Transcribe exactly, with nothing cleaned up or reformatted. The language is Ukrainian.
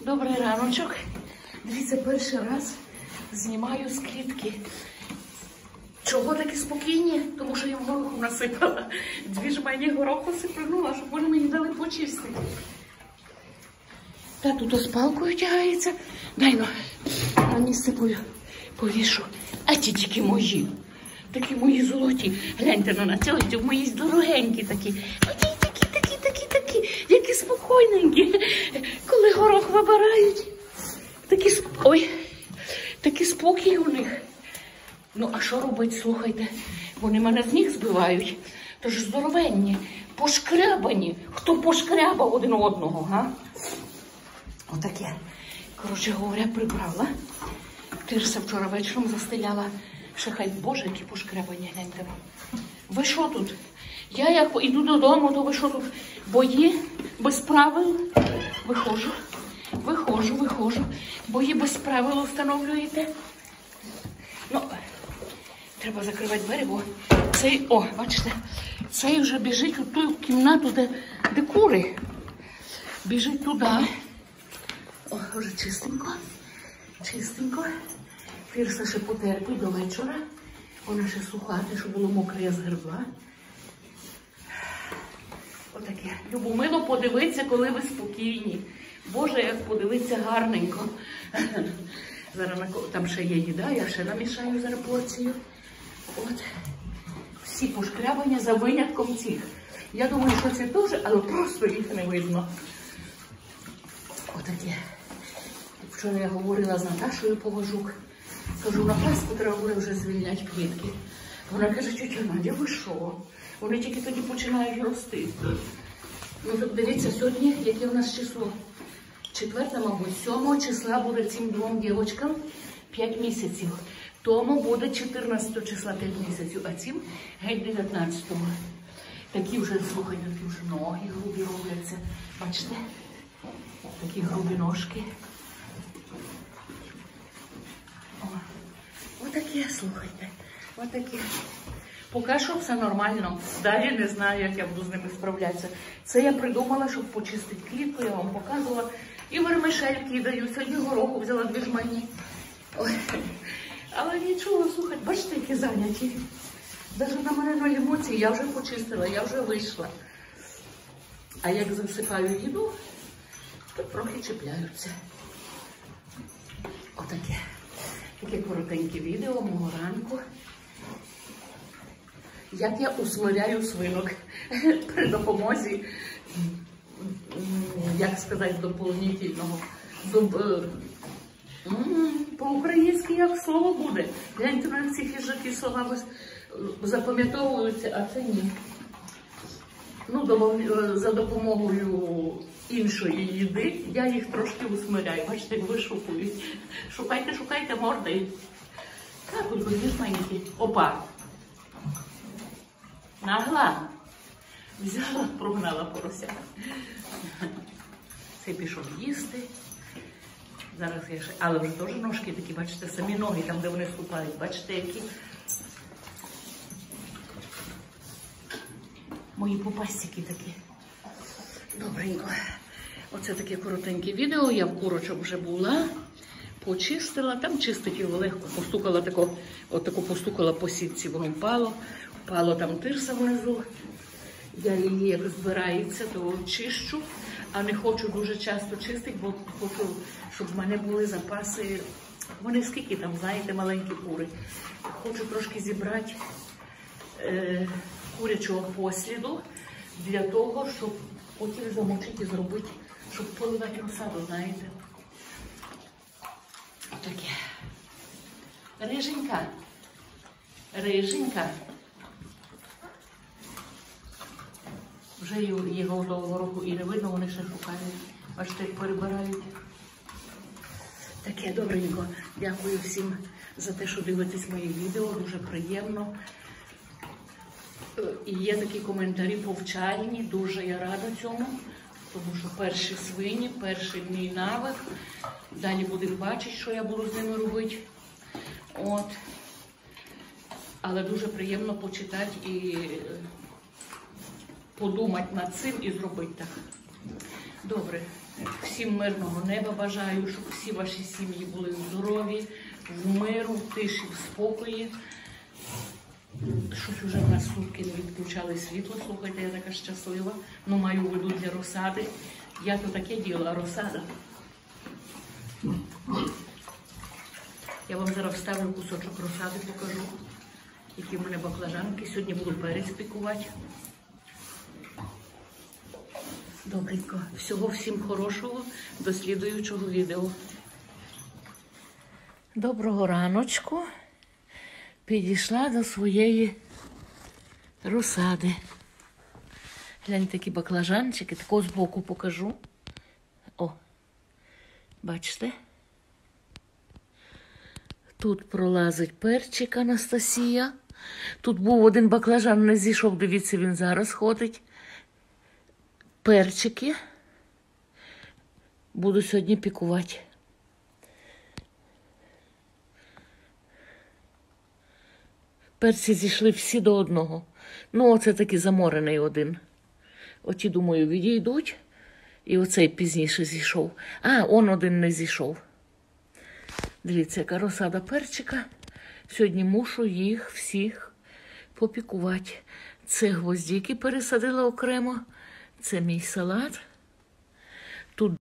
Добрий раночок. Дивіться, перший раз знімаю з клітки. Чого такі спокійні? Тому що я в гороху насипала. Дві ж мені гороху сипнула, щоб вони мені дали почистити. Та тут з палкою тягається. Дай ну, на місце повішу. А ті тільки мої. Такі мої золоті. Гляньте на це, ось мої дорогенькі такі. Такі, такі, такі, такі, такі. Які спокійненькі. Коли горох вибирають. Такі, ой, такі спокій у них. Ну, а що робити, слухайте? Вони мене з ніг збивають. Тож здоровенні, пошкрябані. Хто пошкрябав один одного, га? Отаке. Коротше говоря, прибрала. Тирса вчора вечором застеляла. Ще хай, боже, які пошкрябані, гляньте. Ви що тут? Я як іду додому, то ви що тут? Бої без правил? Виходжу, виходжу, виходжу. Бої без правил встановлюєте? Ну, треба закривати двері, бо цей, о, бачите, цей вже біжить у ту кімнату, де, де кури. Біжить туди. О, вже чистенько, чистенько. Фірса ще потерпить до вечора. Вона ще сухата, щоб було мокре, я згребла. Отаке. Любомило подивитися, коли ви спокійні. Боже, як подивитися гарненько. Зараз там ще є їда, я ще намішаю зараз порцію. От. Всі пошкрябання за винятком цих. Я думаю, що це теж, але просто їх не видно. Отаке. Вчора я говорила з Наташою Поважук. Кажу, на Пасху треба буде вже звільняти квітки. Вона каже, тетя Надя, ви що? Вони тільки тоді починають рости. Ну, так дивіться, сьогодні, яке у нас число? Четверте, мабуть, сьомого числа буде цим двом дівчаткам п'ять місяців. Тому буде чотирнадцятого числа п'ять місяців, а цим геть дев'ятнадцятого. Такі вже, слухайте, такі вже ноги грубі робляться. Бачите? Такі грубі ножки. О, отаке, слухайте, отаке. Поки що все нормально. Далі не знаю, як я буду з ними справлятися. Це я придумала, щоб почистити клітку, я вам показувала. І вермишельки даю, сьогодні гороху взяла дві жмені. Ой. Але нічого, слухайте, бачите, які зайняті. Навіть на мене ноль емоцій, я вже почистила, я вже вийшла. А як засипаю їду, то трохи чіпляються. Отаке. Таке коротеньке відео мого ранку. Як я усмиряю свинок при допомозі, як сказати, доповнительного. По-українськи як слово буде. Гляньте, на ці хижаки слова запам'ятовуються, а це ні. Ну, за допомогою іншої їди я їх трошки усмиряю. Бачите, як вишукують. Шукайте, шукайте морди. Так, ось будь маленькі. Опа! Нагла. Взяла, прогнала порося. Цей пішов їсти. Зараз я ще... Але вже теж ножки такі, бачите, самі ноги, там, де вони ступають. Бачите, які? Мої попастики такі. Добренько. Оце таке коротеньке відео. Я в курочок вже була. Почистила. Там чистить його легко. Постукала тако, отако постукала по сітці, воно впало. Впало там тирса внизу. Я її як збирається, то чищу. А не хочу дуже часто чистити, бо хочу, щоб в мене були запаси. Вони скільки там, знаєте, маленькі кури. Хочу трошки зібрати е, курячого посліду для того, щоб потім замочити і зробити, щоб поливати розсаду, знаєте. Отаке. Риженька. Риженька. Вже його того року і не видно, вони ще шукають. Бачите, як перебирають. Таке добренько. Дякую всім за те, що дивитесь мої відео. Дуже приємно. І є такі коментарі повчальні. Дуже я рада цьому. Тому що перші свині, перший мій навик. Далі будемо бачити, що я буду з ними робити. От. Але дуже приємно почитати і подумати над цим і зробити так. Добре. Всім мирного неба бажаю, щоб всі ваші сім'ї були здорові, в миру, в тиші, в спокої. Щось уже в нас сутки не відключали світло, слухайте, я така щаслива. Ну, маю воду для розсади. Я то таке діла, розсада. Я вам зараз вставлю кусочок розсади, покажу, які в мене баклажанки. Сьогодні буду перець пікувати. Добренько. Всього всім хорошого, до слідуючого відео. Доброго раночку. Підійшла до своєї розсади. Гляньте, такі баклажанчики, такого збоку покажу. О, бачите? Тут пролазить перчик Анастасія. Тут був один баклажан, не зійшов, дивіться, він зараз ходить. Перчики буду сьогодні пікувати. Перці зійшли всі до одного. Ну, оце такий заморений один. Оті, думаю, відійдуть. І оцей пізніше зійшов. А, он один не зійшов. Дивіться, яка розсада перчика. Сьогодні мушу їх всіх попікувати. Це гвоздики пересадила окремо. Це мій салат. Тут